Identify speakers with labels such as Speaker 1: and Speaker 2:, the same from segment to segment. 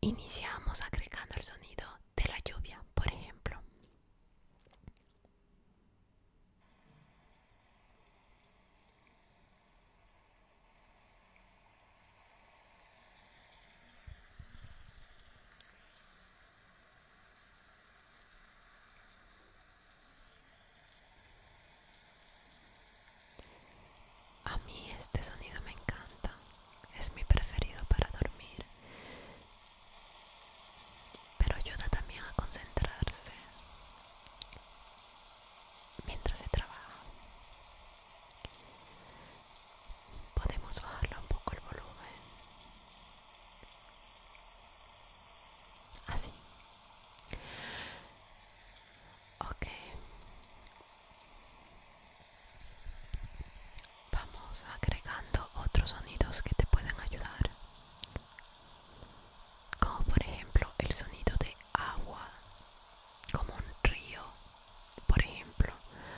Speaker 1: Iniciamos agregando el sonido de la lluvia, por ejemplo. A mí este sonido me encanta, es mi preferido para dormir, pero ayuda también a concentrarse mientras se trabaja. Podemos bajarle un poco el volumen, así. Ok, vamos agregando otros sonidos que te pueden ayudar, como por ejemplo el sonido de agua, como un río, por ejemplo.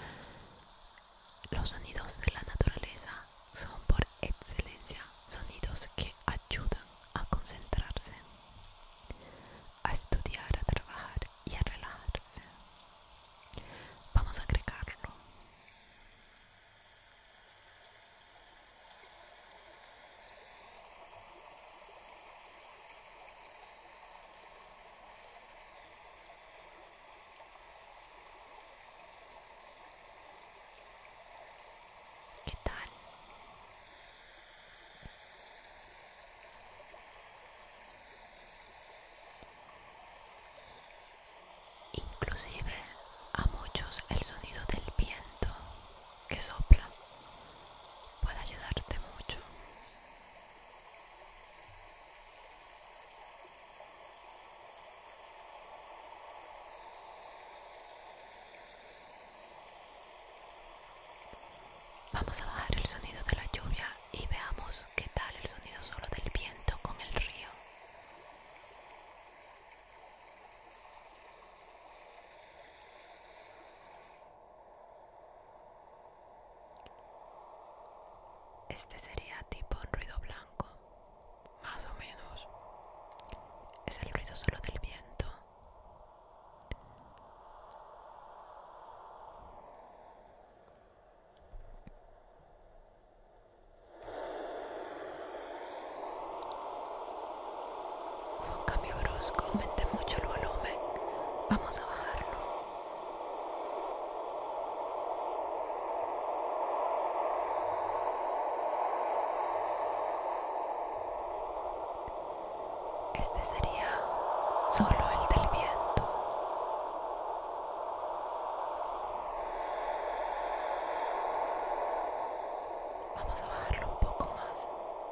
Speaker 1: Los sonidos de la naturaleza son por excelencia sonidos que ayudan a concentrarse, a estudiar, a trabajar y a relajarse. Vamos a agregarlo. ¿Qué tal? Inclusive a muchos el sonido del viento que sopla puede ayudarte mucho. Vamos a bajar el sonido de la lluvia y veamos qué tal el sonido solo del viento con el río. Este sería tipo un ruido blanco, más o menos. Es el ruido solo del viento. Fue un cambio brusco, aumenté mucho el volumen. Vamos a bajarlo. Este sería solo el del viento. Vamos a bajarlo un poco más.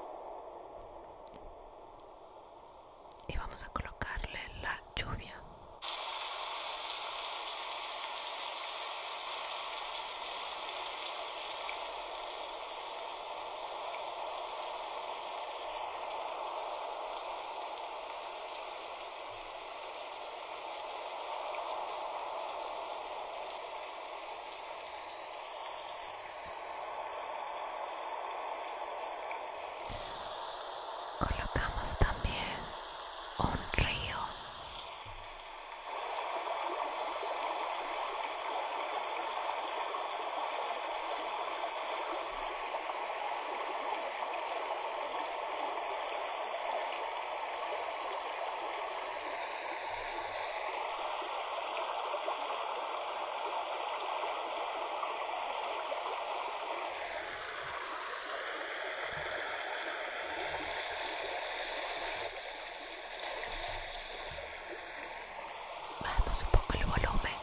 Speaker 1: Y vamos a colocarle la lluvia. Colocamos también un río. Bajemos un poco el volumen.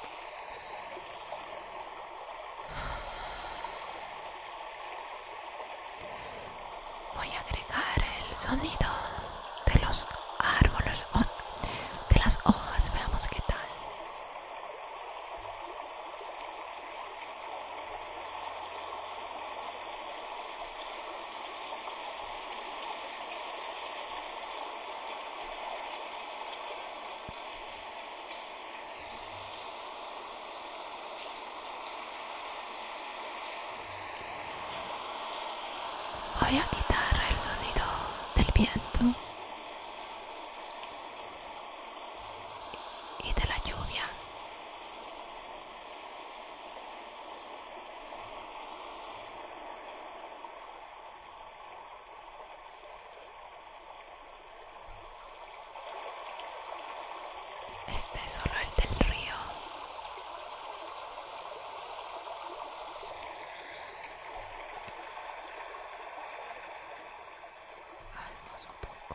Speaker 1: Voy a agregar el sonido de los árboles o de las hojas. Veamos qué tal. Voy a quitar el sonido del viento este es solo el del río. Vamos un poco.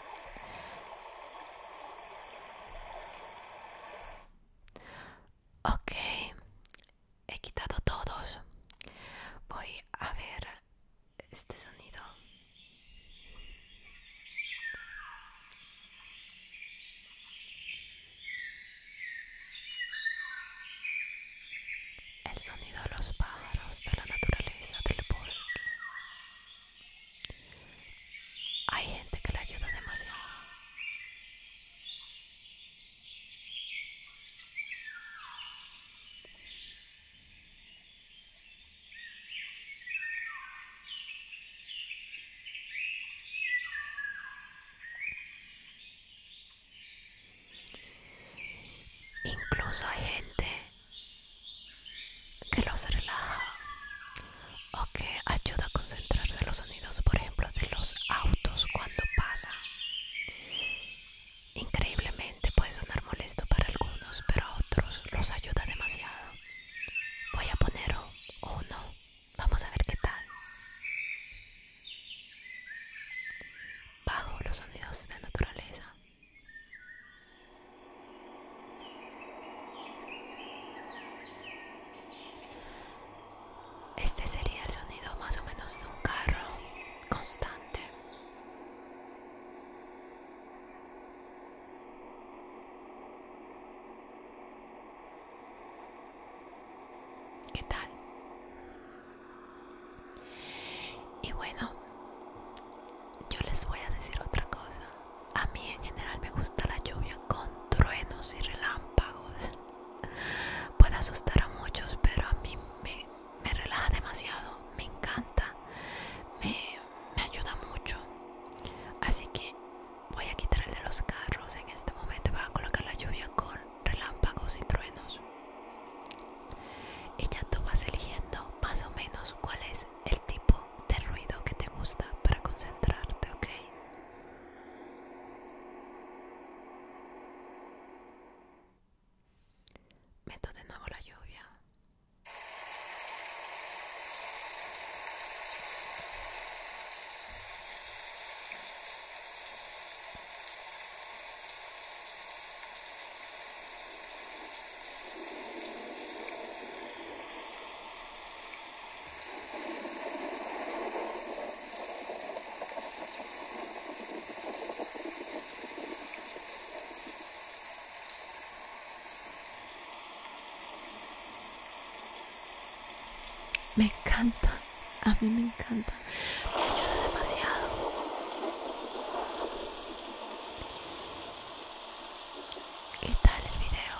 Speaker 1: Ok, he quitado todos. Voy a ver este sonido. El sonido de los pájaros, de la naturaleza, del bosque. Hay gente que le ayuda demasiado. Incluso hay gente que los relaja o que ayuda a concentrarse en los sonidos, por ejemplo, de los autos cuando pasan. Increíblemente puede sonar molesto para algunos, pero a otros los ayuda demasiado. Voy a poner uno. Vamos a ver qué tal. Bajo los sonidos de naturaleza. Este sería el sonido más o menos de un carro constante. ¿Qué tal? Y bueno, yo les voy a decir otra cosa. A mí en general me gusta la lluvia con truenos y relámpagos. Puede asustar a muchos, pero a mí me relaja demasiado. Me encanta. Me ayuda mucho. Así que voy a quitar el de los carros en este momento y voy a colocar la lluvia con relámpagos y truenos. Y ya tú vas eligiendo más o menos cuál es el tipo de ruido que te gusta para concentrarte, ¿ok? Meto de nuevo la lluvia. Me encanta, a mí me encanta, me ayuda demasiado. ¿Qué tal el video?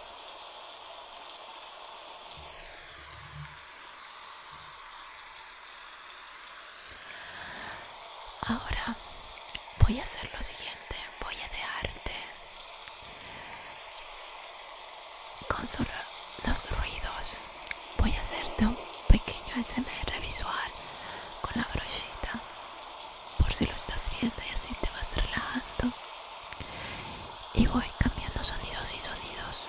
Speaker 1: Ahora voy a hacer lo siguiente, voy a dejarte con solo los ruidos. Voy a hacerte un pequeño ASMR visual con la brochita, por si lo estás viendo, y así te vas relajando. Y voy cambiando sonidos y sonidos,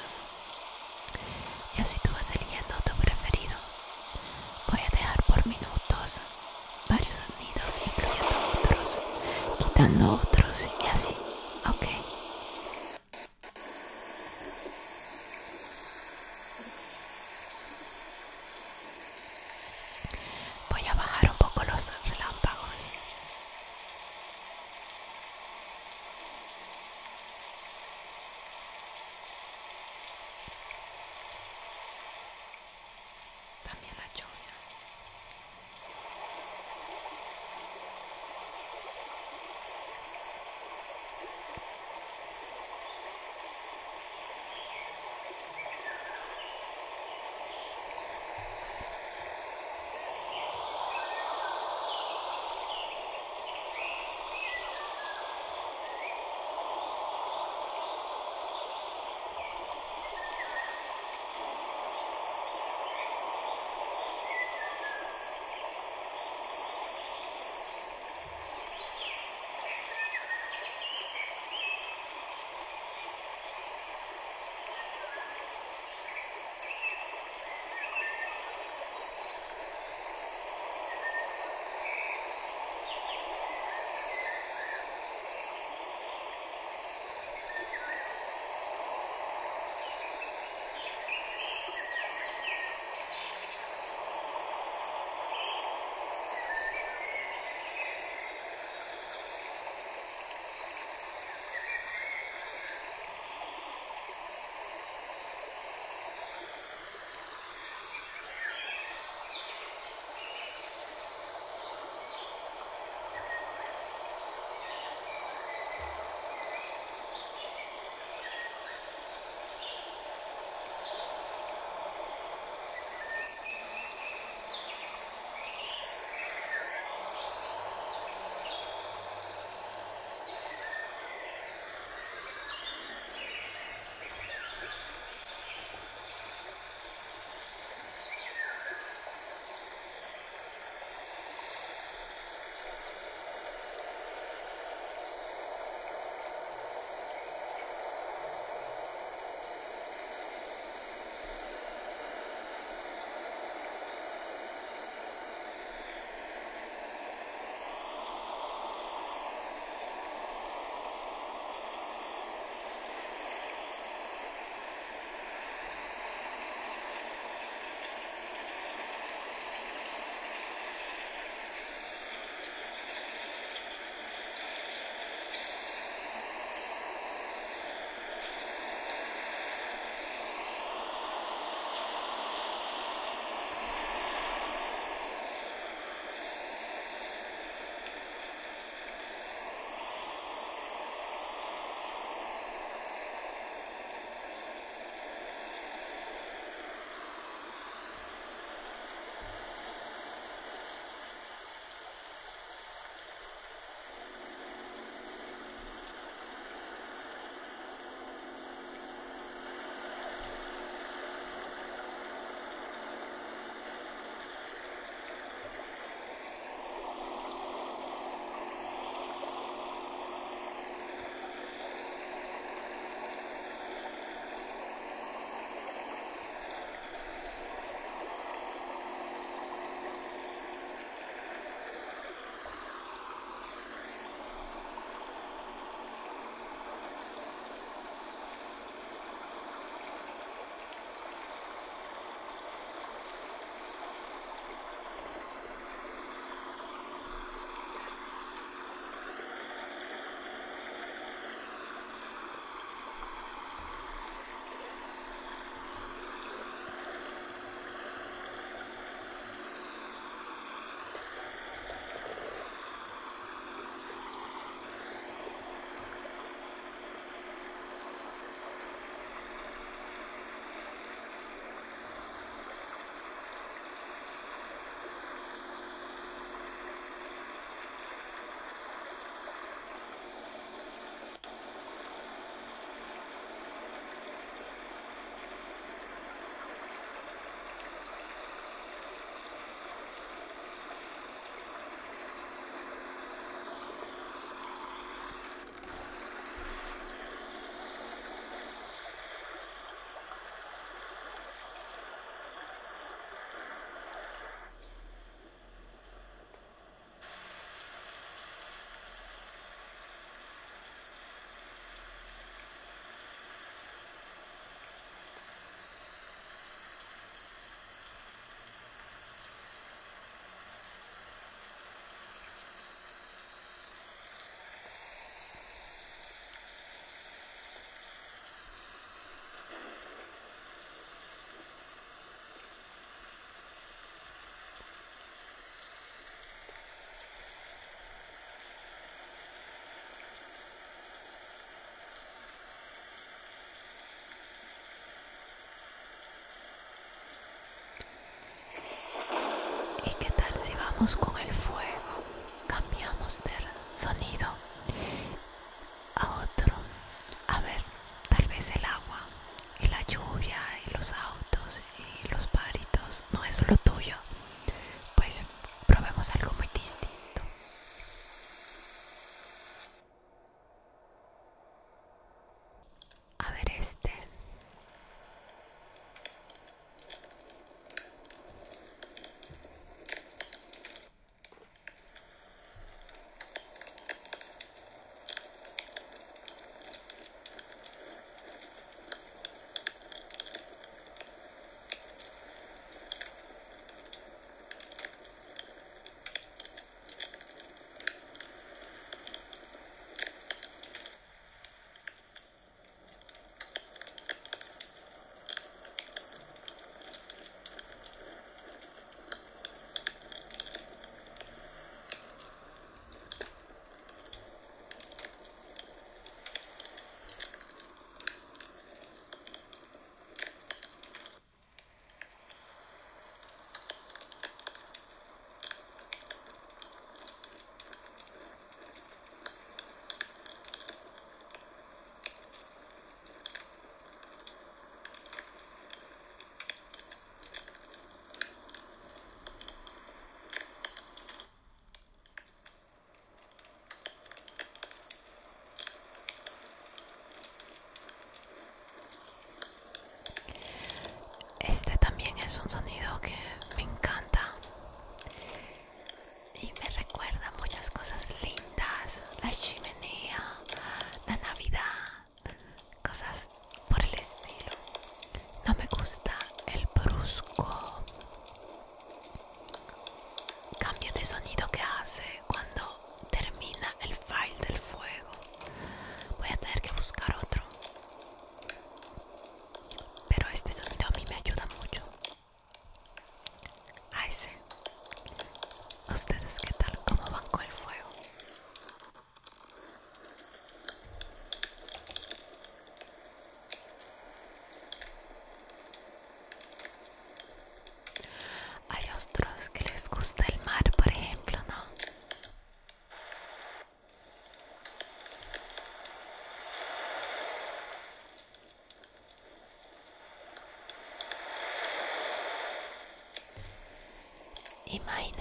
Speaker 1: y así tú vas eligiendo tu preferido. Voy a dejar por minutos varios sonidos, incluyendo otros, quitando otros, y así, ok. Voy a bajar un poco los relámpagos. También la lluvia.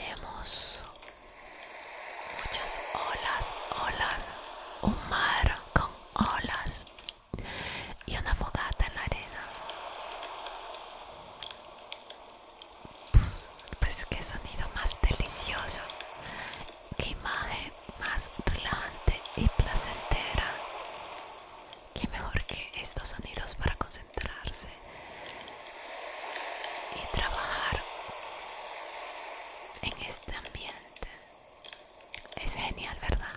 Speaker 1: tenemos muchas olas, olas, un mar con olas y una fogata en la arena. Pues qué sonido más delicioso, qué imagen más relajante y placentera. Qué mejor que estos sonidos para concentrarse y trabajar en este ambiente. Es genial, ¿verdad?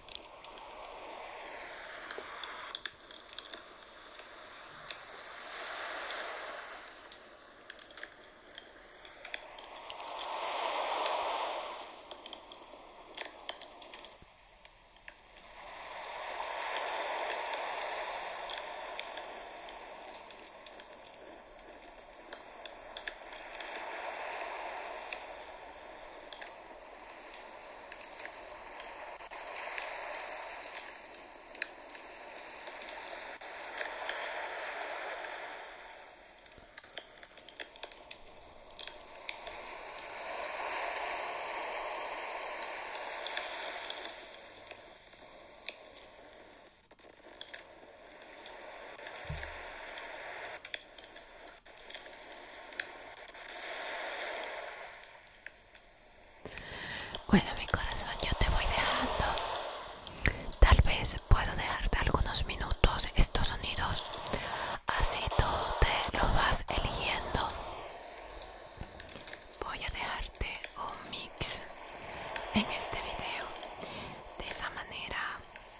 Speaker 1: Bueno, mi corazón, yo te voy dejando. Tal vez puedo dejarte algunos minutos estos sonidos, así tú te los vas eligiendo. Voy a dejarte un mix en este video. De esa manera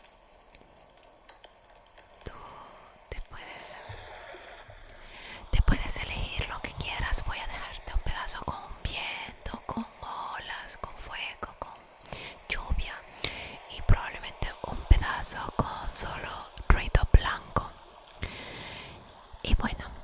Speaker 1: tú te puedes elegir lo que quieras. Voy a dejarte un pedazo con viento, con olas, con fuego, con lluvia, y probablemente un pedazo con solo ruido blanco. Y bueno,